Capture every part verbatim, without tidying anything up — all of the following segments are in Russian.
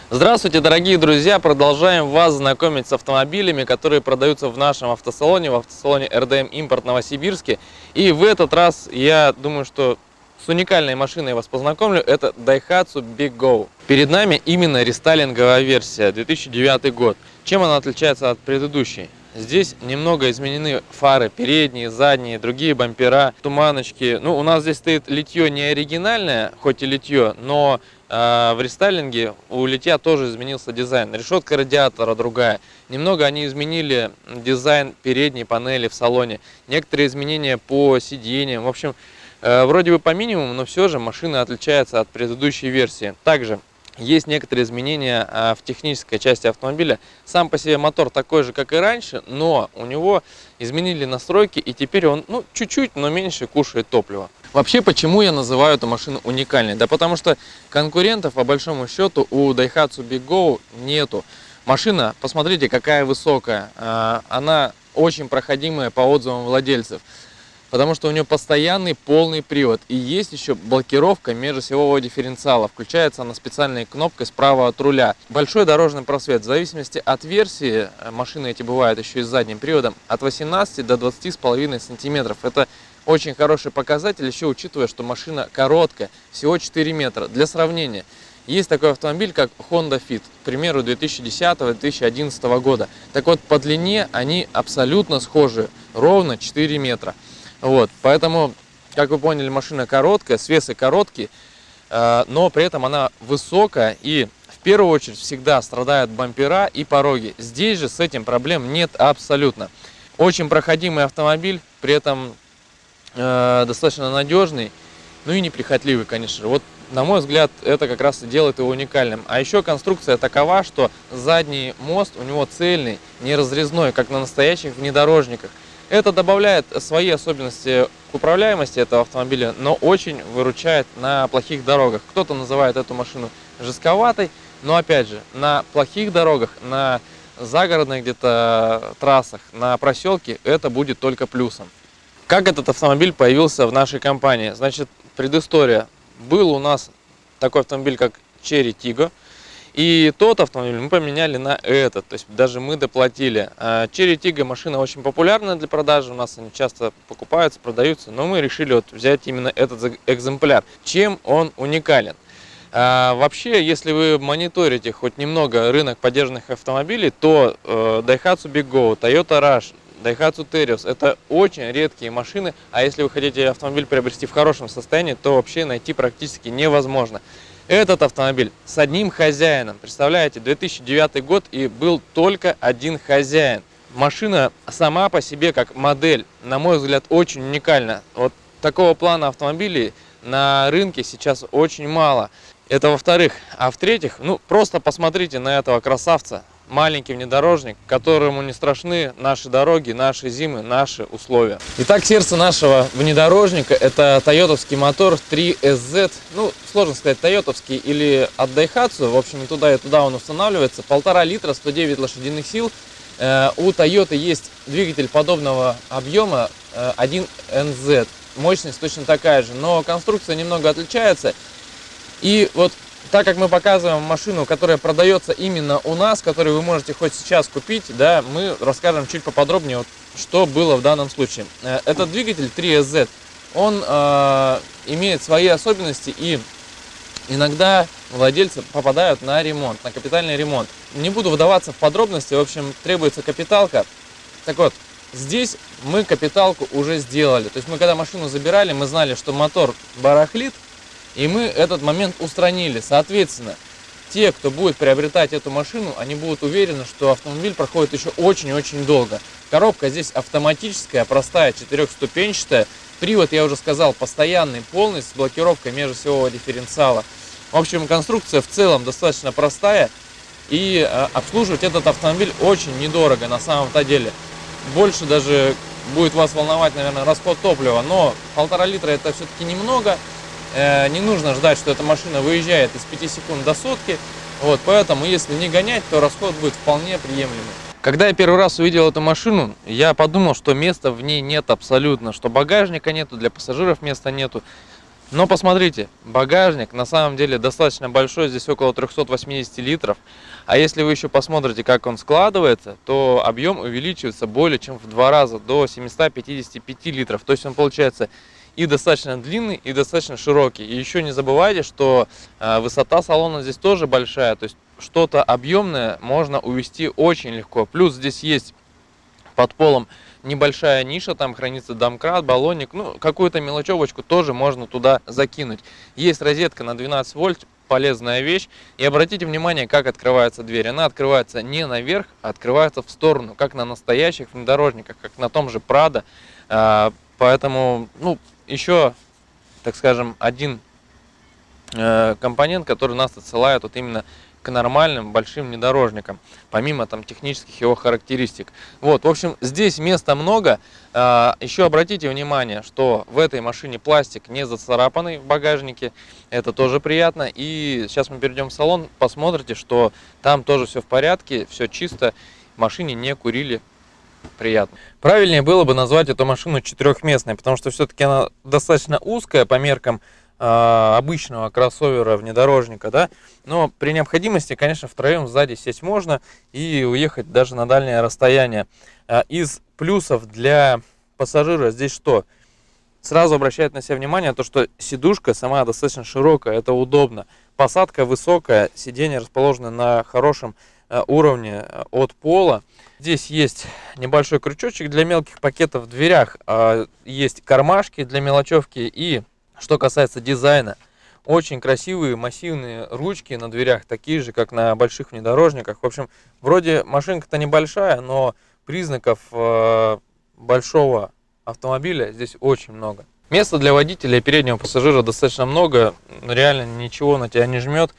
Здравствуйте, дорогие друзья! Продолжаем вас знакомить с автомобилями, которые продаются в нашем автосалоне, в автосалоне эр дэ эм Импорт Новосибирске. И в этот раз, я думаю, что с уникальной машиной я вас познакомлю. Это Daihatsu Big Go. Перед нами именно рестайлинговая версия, две тысячи девятый год. Чем она отличается от предыдущей? Здесь немного изменены фары, передние, задние, другие бампера, туманочки. Ну, у нас здесь стоит литье не оригинальное, хоть и литье, но э, в рестайлинге у литья тоже изменился дизайн. Решетка радиатора другая. Немного они изменили дизайн передней панели в салоне. Некоторые изменения по сиденьям. В общем, э, вроде бы по минимуму, но все же машина отличается от предыдущей версии. Также есть некоторые изменения в технической части автомобиля. Сам по себе мотор такой же, как и раньше, но у него изменили настройки, и теперь он, ну, чуть-чуть, но меньше кушает топливо. Вообще, почему я называю эту машину уникальной? Да потому что конкурентов, по большому счету, у Daihatsu Big Go нету. Машина, посмотрите, какая высокая. Она очень проходимая по отзывам владельцев. Потому что у нее постоянный полный привод. И есть еще блокировка межосевого дифференциала. Включается она специальной кнопкой справа от руля. Большой дорожный просвет. В зависимости от версии, машины эти бывают еще и с задним приводом, от восемнадцати до двадцати с половиной сантиметров. Это очень хороший показатель, еще учитывая, что машина короткая, всего четыре метра. Для сравнения, есть такой автомобиль, как Honda Fit, к примеру, две тысячи десятого — две тысячи одиннадцатого года. Так вот, по длине они абсолютно схожи, ровно четыре метра. Вот, поэтому, как вы поняли, машина короткая, свесы короткие, э, но при этом она высокая, и в первую очередь всегда страдают бампера и пороги. Здесь же с этим проблем нет абсолютно. Очень проходимый автомобиль, при этом э, достаточно надежный, ну и неприхотливый, конечно же. Вот, на мой взгляд, это как раз и делает его уникальным. А еще конструкция такова, что задний мост у него цельный, не разрезной, как на настоящих внедорожниках. Это добавляет свои особенности к управляемости этого автомобиля, но очень выручает на плохих дорогах. Кто-то называет эту машину жестковатой, но опять же, на плохих дорогах, на загородных где-то трассах, на проселке это будет только плюсом. Как этот автомобиль появился в нашей компании? Значит, предыстория. Был у нас такой автомобиль, как Chery Tiggo. И тот автомобиль мы поменяли на этот, то есть даже мы доплатили. Chery Tiggo машина очень популярная для продажи, у нас они часто покупаются, продаются, но мы решили вот взять именно этот экземпляр. Чем он уникален? А, вообще, если вы мониторите хоть немного рынок подержанных автомобилей, то э, Daihatsu Big Go, Toyota Rush, Daihatsu Terios — это очень редкие машины, а если вы хотите автомобиль приобрести в хорошем состоянии, то вообще найти практически невозможно. Этот автомобиль с одним хозяином, представляете, две тысячи девятый год, и был только один хозяин. Машина сама по себе как модель, на мой взгляд, очень уникальна. Вот такого плана автомобилей на рынке сейчас очень мало. Это во-вторых. А в-третьих, ну просто посмотрите на этого красавца. Маленький внедорожник, которому не страшны наши дороги, наши зимы, наши условия. Итак, сердце нашего внедорожника — это тойотовский мотор три эс зет. Ну, сложно сказать, тойотовский или от Daihatsu. В общем, и туда, и туда он устанавливается. Полтора литра, сто девять лошадиных сил. Э, у Toyota есть двигатель подобного объема э, один эн зет. Мощность точно такая же, но конструкция немного отличается. И вот так как мы показываем машину, которая продается именно у нас, которую вы можете хоть сейчас купить, да, мы расскажем чуть поподробнее, вот, что было в данном случае. Этот двигатель три эс зет, он э, имеет свои особенности, и иногда владельцы попадают на ремонт, на капитальный ремонт. Не буду вдаваться в подробности, в общем, требуется капиталка. Так вот, здесь мы капиталку уже сделали. То есть мы когда машину забирали, мы знали, что мотор барахлит, и мы этот момент устранили. Соответственно, те, кто будет приобретать эту машину, они будут уверены, что автомобиль проходит еще очень-очень долго. Коробка здесь автоматическая, простая, четырехступенчатая. Привод, я уже сказал, постоянный, полный, с блокировкой межосевого дифференциала. В общем, конструкция в целом достаточно простая. И обслуживать этот автомобиль очень недорого на самом-то деле. Больше даже будет вас волновать, наверное, расход топлива. Но полтора литра — это все-таки немного. Не нужно ждать, что эта машина выезжает из пяти секунд до сотки. Вот, поэтому, если не гонять, то расход будет вполне приемлемый. Когда я первый раз увидел эту машину, я подумал, что места в ней нет абсолютно, что багажника нету, для пассажиров места нету. Но посмотрите, багажник на самом деле достаточно большой, здесь около трёхсот восьмидесяти литров. А если вы еще посмотрите, как он складывается, то объем увеличивается более чем в два раза, до семисот пятидесяти пяти литров. То есть он получается и достаточно длинный, и достаточно широкий. И еще не забывайте, что э, высота салона здесь тоже большая, то есть что-то объемное можно увезти очень легко. Плюс здесь есть под полом небольшая ниша, там хранится домкрат, баллонник, ну какую-то мелочевочку тоже можно туда закинуть. Есть розетка на двенадцать вольт, полезная вещь. И обратите внимание, как открывается дверь. Она открывается не наверх, а открывается в сторону, как на настоящих внедорожниках, как на том же Прадо. Поэтому, ну, еще, так скажем, один компонент, который нас отсылает вот именно к нормальным большим внедорожникам, помимо там технических его характеристик. Вот, в общем, здесь места много. Еще обратите внимание, что в этой машине пластик не зацарапанный в багажнике, это тоже приятно. И сейчас мы перейдем в салон, посмотрите, что там тоже все в порядке, все чисто, в машине не курили. Приятно. Правильнее было бы назвать эту машину четырехместной, потому что все-таки она достаточно узкая по меркам обычного кроссовера внедорожника, да, но при необходимости, конечно, втроем сзади сесть можно и уехать даже на дальнее расстояние. Из плюсов для пассажира здесь что? Сразу обращает на себя внимание то, что сидушка сама достаточно широкая, это удобно. Посадка высокая, сиденье расположено на хорошем уровне от пола. Здесь есть небольшой крючочек для мелких пакетов в дверях, есть кармашки для мелочевки. И что касается дизайна, очень красивые массивные ручки на дверях, такие же, как на больших внедорожниках. В общем, вроде машинка-то небольшая, но признаков э, большого автомобиля здесь очень много. Места для водителя и переднего пассажира достаточно много, реально ничего на тебя не жмет.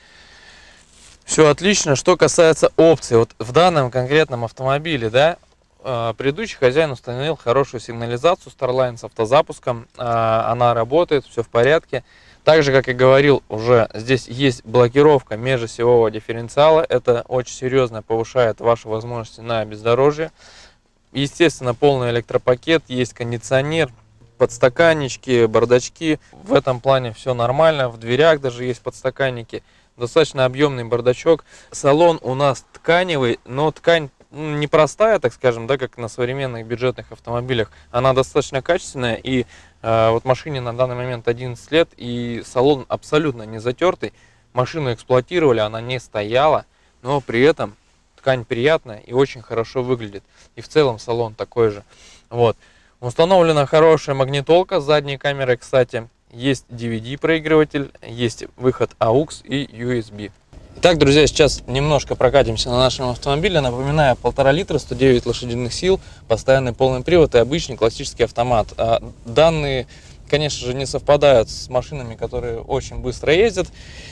Все отлично. Что касается опций, вот в данном конкретном автомобиле, да, предыдущий хозяин установил хорошую сигнализацию Starline с автозапуском, она работает, все в порядке. Также, как и говорил, уже здесь есть блокировка межосевого дифференциала, это очень серьезно повышает ваши возможности на бездорожье. Естественно, полный электропакет, есть кондиционер, подстаканнички, бардачки, в этом плане все нормально, в дверях даже есть подстаканники, достаточно объемный бардачок. Салон у нас тканевый, но ткань непростая, так скажем, да, как на современных бюджетных автомобилях. Она достаточно качественная, и э, вот машине на данный момент одиннадцать лет, и салон абсолютно не затертый. Машину эксплуатировали, она не стояла, но при этом ткань приятная и очень хорошо выглядит. И в целом салон такой же. Вот. Установлена хорошая магнитолка с задней камерой, кстати. Есть ди ви ди проигрыватель, есть выход эй ю экс и ю эс би. Итак, друзья, сейчас немножко прокатимся на нашем автомобиле. Напоминаю, полтора литра, сто девять лошадиных сил, постоянный полный привод и обычный классический автомат. Данные, конечно же, не совпадают с машинами, которые очень быстро ездят,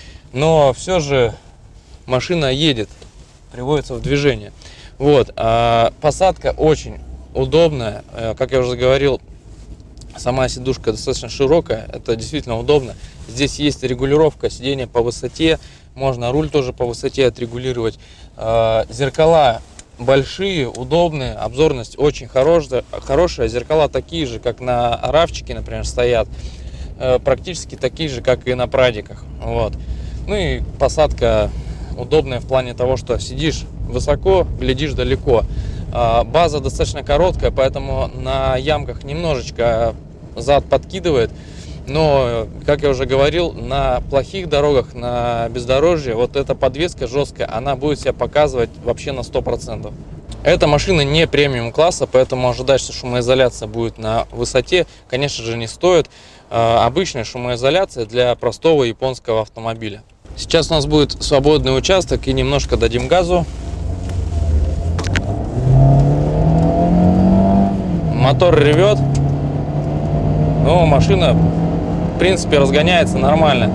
но все же машина едет, приводится в движение. Вот. Посадка очень удобная, как я уже говорил, сама сидушка достаточно широкая, это действительно удобно. Здесь есть регулировка сидения по высоте, можно руль тоже по высоте отрегулировать. Зеркала большие, удобные, обзорность очень хорошая, хорошая. Зеркала такие же, как на равчике, например, стоят, практически такие же, как и на прадиках. Вот. Ну и посадка удобная в плане того, что сидишь высоко, глядишь далеко. База достаточно короткая, поэтому на ямках немножечко зад подкидывает. Но, как я уже говорил, на плохих дорогах, на бездорожье, вот эта подвеска жесткая, она будет себя показывать вообще на сто процентов. Эта машина не премиум класса, поэтому ожидать, что шумоизоляция будет на высоте, конечно же, не стоит. Обычная шумоизоляция для простого японского автомобиля. Сейчас у нас будет свободный участок и немножко дадим газу. Мотор ревет, но машина, в принципе, разгоняется нормально.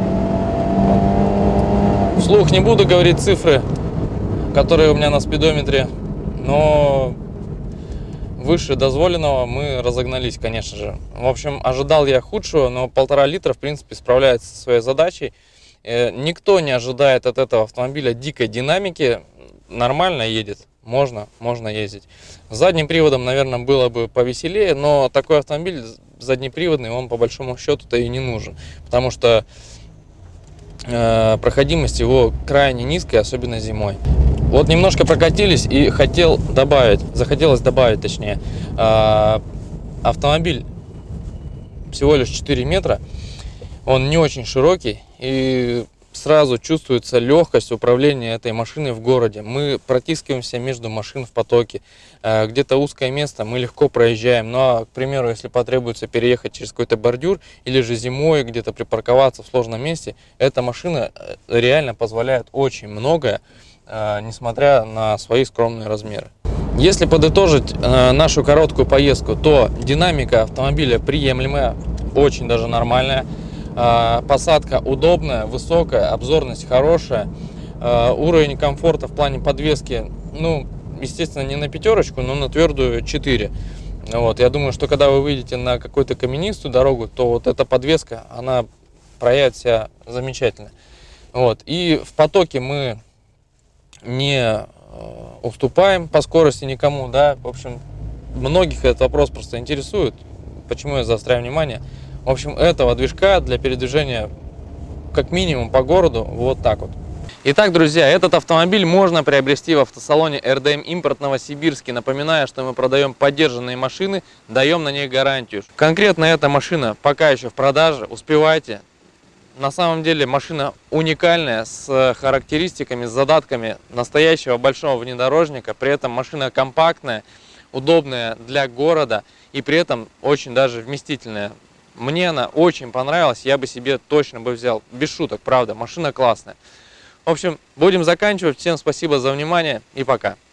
Вслух не буду говорить цифры, которые у меня на спидометре, но выше дозволенного мы разогнались, конечно же. В общем, ожидал я худшего, но полтора литра, в принципе, справляется со своей задачей. Никто не ожидает от этого автомобиля дикой динамики, нормально едет. Можно, можно ездить. С задним приводом, наверное, было бы повеселее, но такой автомобиль заднеприводный, он по большому счету-то и не нужен, потому что э, проходимость его крайне низкая, особенно зимой. Вот немножко прокатились и хотел добавить, захотелось добавить, точнее, э, автомобиль всего лишь четыре метра, он не очень широкий, и сразу чувствуется легкость управления этой машиной в городе. Мы протискиваемся между машин в потоке, где-то узкое место мы легко проезжаем. Ну а, к примеру, если потребуется переехать через какой-то бордюр или же зимой где-то припарковаться в сложном месте, эта машина реально позволяет очень многое, несмотря на свои скромные размеры. Если подытожить нашу короткую поездку, то динамика автомобиля приемлемая, очень даже нормальная. Посадка удобная, высокая, обзорность хорошая, уровень комфорта в плане подвески, ну, естественно, не на пятерочку, но на твердую четыре. Вот, я думаю, что когда вы выйдете на какую-то каменистую дорогу, то вот эта подвеска, она проявит себя замечательно. Вот, и в потоке мы не уступаем по скорости никому, да, в общем, многих этот вопрос просто интересует, почему я заостряю внимание. В общем, этого движка для передвижения как минимум по городу вот так вот. Итак, друзья, этот автомобиль можно приобрести в автосалоне эр дэ эм Импорт Новосибирске. Напоминаю, что мы продаем поддержанные машины, даем на них гарантию. Конкретно эта машина пока еще в продаже, успевайте. На самом деле машина уникальная, с характеристиками, с задатками настоящего большого внедорожника. При этом машина компактная, удобная для города и при этом очень даже вместительная. Мне она очень понравилась, я бы себе точно бы взял, без шуток, правда, машина классная. В общем, будем заканчивать. Всем спасибо за внимание и пока.